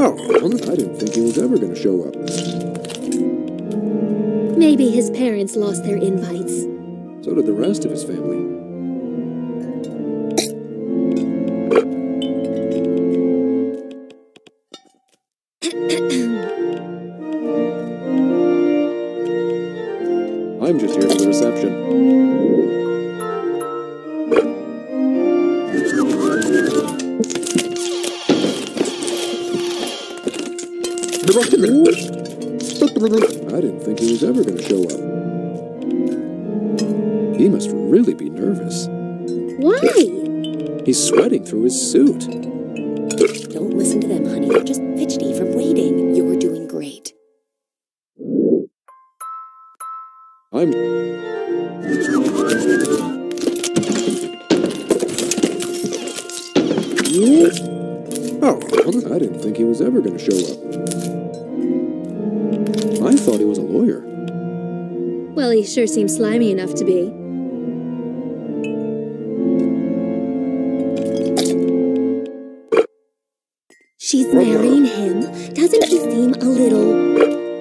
Oh, I didn't think he was ever going to show up. Maybe his parents lost their invites. So did the rest of his family. I'm just here for the reception. I didn't think he was ever going to show up. He must really be nervous. Why? He's sweating through his suit. Don't listen to them, honey. They're just fidgety from waiting. You're doing great. I'm... Oh, I didn't think he was ever going to show up. I thought he was a lawyer. Well, he sure seems slimy enough to be. She's marrying him. Doesn't he seem a little...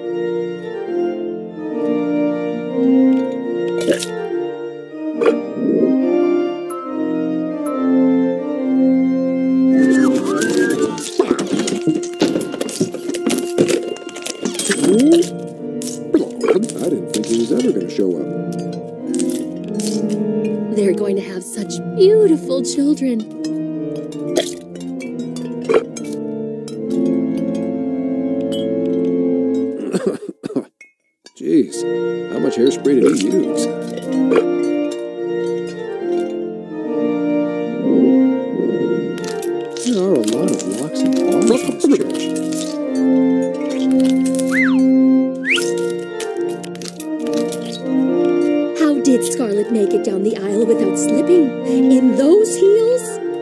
I didn't think he was ever going to show up. They're going to have such beautiful children. Jeez, how much hairspray did he use? There are a lot of locks and bars in this church. How did Scarlet make it down the aisle without slipping? In those heels?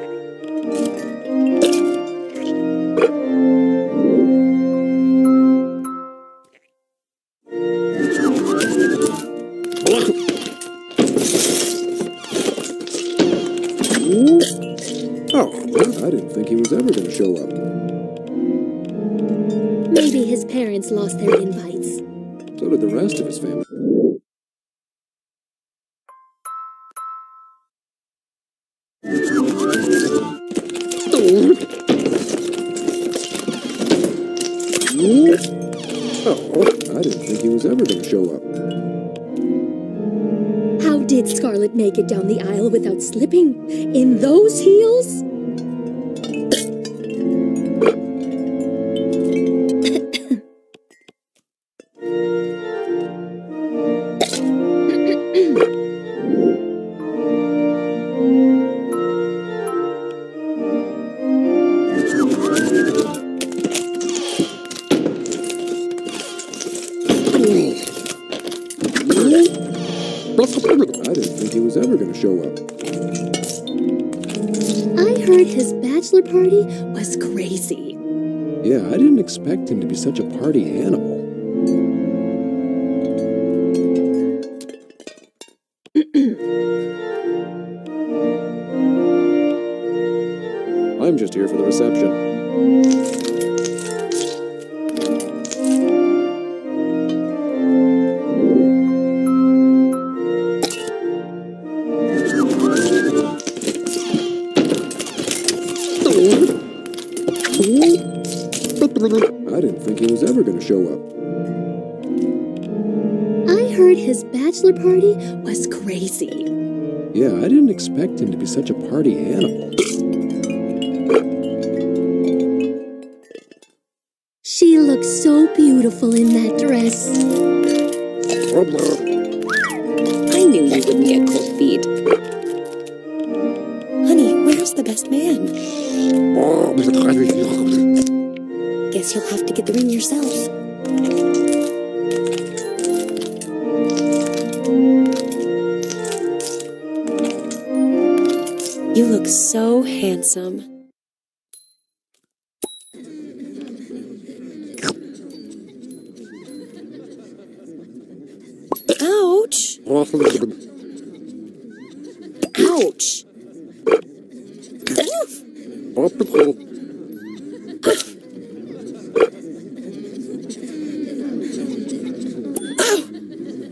Oh, I didn't think he was ever going to show up. Maybe his parents lost their invites. So did the rest of his family. Oh, I didn't think he was ever going to show up. How did Scarlet make it down the aisle without slipping? In those heels? I didn't think he was ever going to show up. I heard his bachelor party was crazy. Yeah, I didn't expect him to be such a party animal. I'm just here for the reception. I didn't think he was ever going to show up. I heard his bachelor party was crazy. Yeah, I didn't expect him to be such a party animal. She looks so beautiful in that dress. I knew you wouldn't get cold feet. Honey, where's the best man? Guess you'll have to get the ring yourself. You look so handsome. Ouch! Ouch!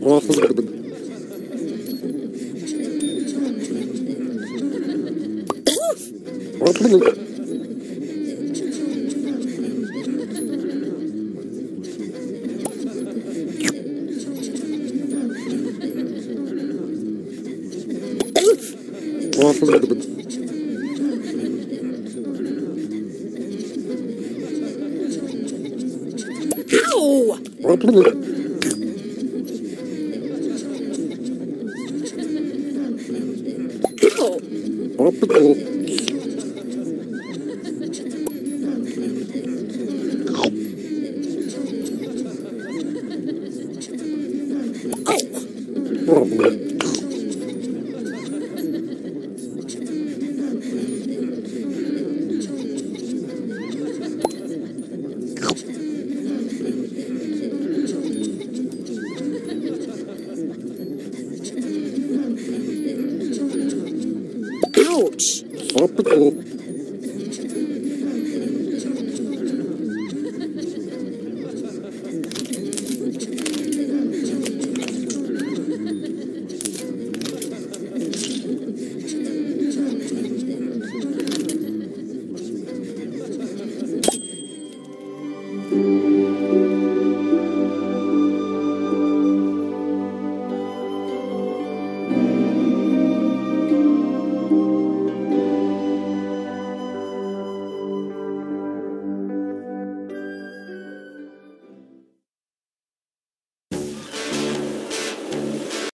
Ouch!